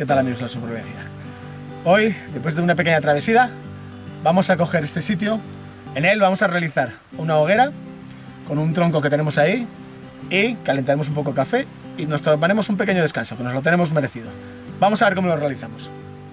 ¿Qué tal, amigos de la supervivencia? Hoy, después de una pequeña travesía, vamos a coger este sitio. En él vamos a realizar una hoguera con un tronco que tenemos ahí y calentaremos un poco de café y nos tomaremos un pequeño descanso, que nos lo tenemos merecido. Vamos a ver cómo lo realizamos.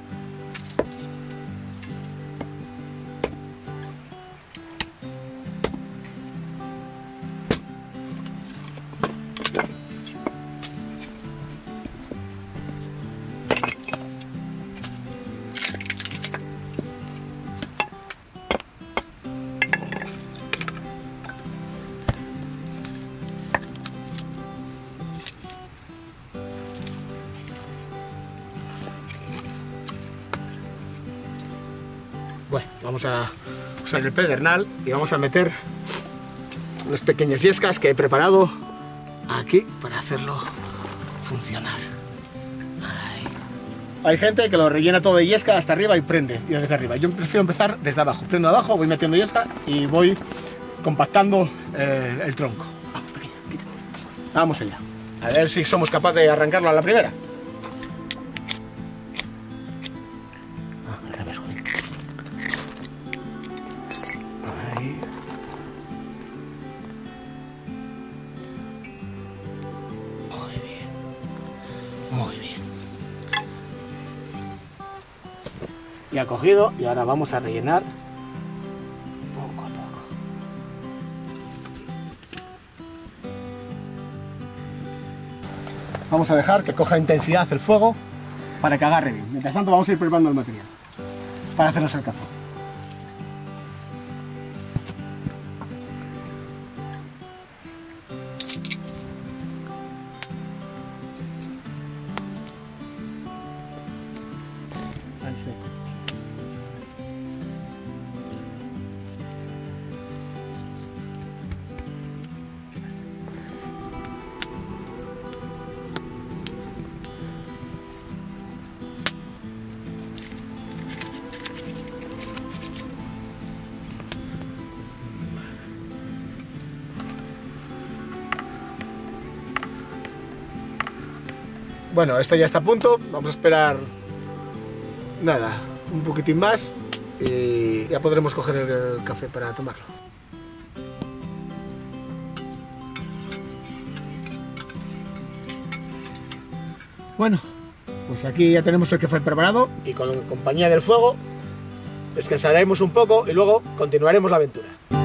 Bueno, vamos a usar el pedernal y vamos a meter unas pequeñas yescas que he preparado aquí para hacerlo funcionar. Ahí. Hay gente que lo rellena todo de yesca hasta arriba y prende y desde arriba. Yo prefiero empezar desde abajo. Prendo abajo, voy metiendo yesca y voy compactando el tronco. Vamos, pequeña, quita. Vamos allá. A ver si somos capaces de arrancarlo a la primera. Muy bien. Ya cogido y ahora vamos a rellenar poco a poco. Vamos a dejar que coja intensidad el fuego para que agarre bien. Mientras tanto vamos a ir preparando el material para hacernos el café. Bueno, esto ya está a punto, vamos a esperar nada, un poquitín más y ya podremos coger el café para tomarlo. Bueno, pues aquí ya tenemos el café preparado y con compañía del fuego descansaremos un poco y luego continuaremos la aventura.